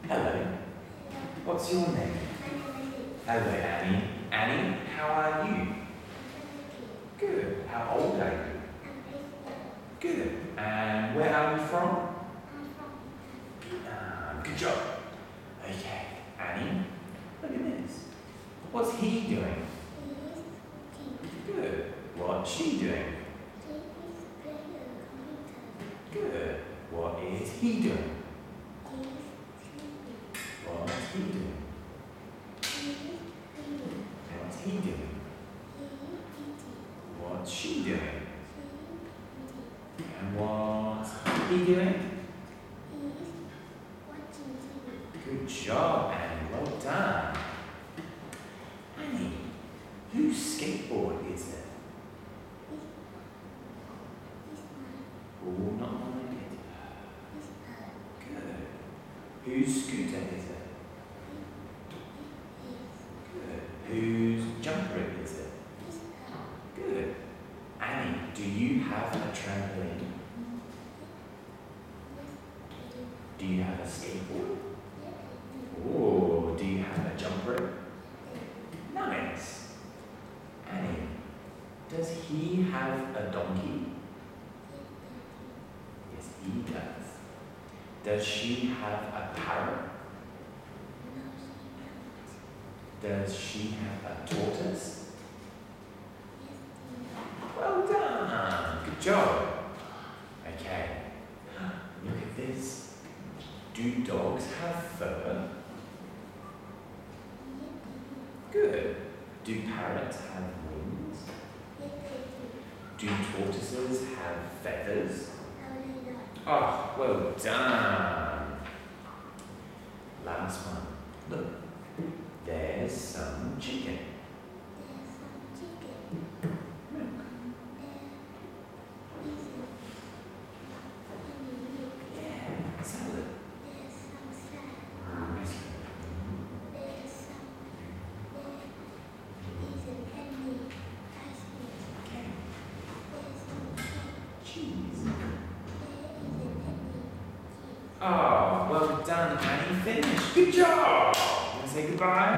Hello. What's your name? Hello, Annie. Annie, how are you? Good. How old are you? Good. And where are you from? Good job. Okay, Annie, look at this. What's he doing? Good. What's she doing? Good. What is he doing? What's he doing? What's he doing? What's she doing? And what's he doing? Good job, Annie. Well done. Annie, whose skateboard is it? Oh, not mine. Good. Whose scooter is it? Good. Whose jumper is it? Good. Annie, do you have a trampoline? Do you have a skateboard? Oh, do you have a jumper? Nice. Annie, does he have a donkey? Yes, he does. Does she have a parrot? Does she have a tortoise? Well done. Good job. Okay. Look at this. Do dogs have fur? Good. Do parrots have wings? Do tortoises have feathers? Oh, well done. Last one. Look. There's some chicken. Milk. Yeah, salad. Cheese. Oh, well done, Annie. Finished. Good job. Want to say goodbye?